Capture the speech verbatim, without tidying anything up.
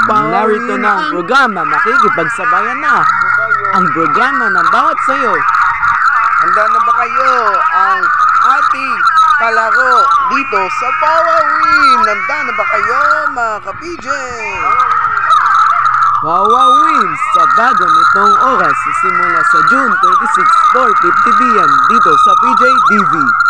Narito na ang programa, makikipagsabayan na ang programa ng bawat sayo. Handa na ba kayo ang ating palaro dito sa Wawawin? Handa na ba kayo mga ka-P J? Wawawin sa bago nitong oras simula sa June twenty-six, four fifty p m dito sa P J T V.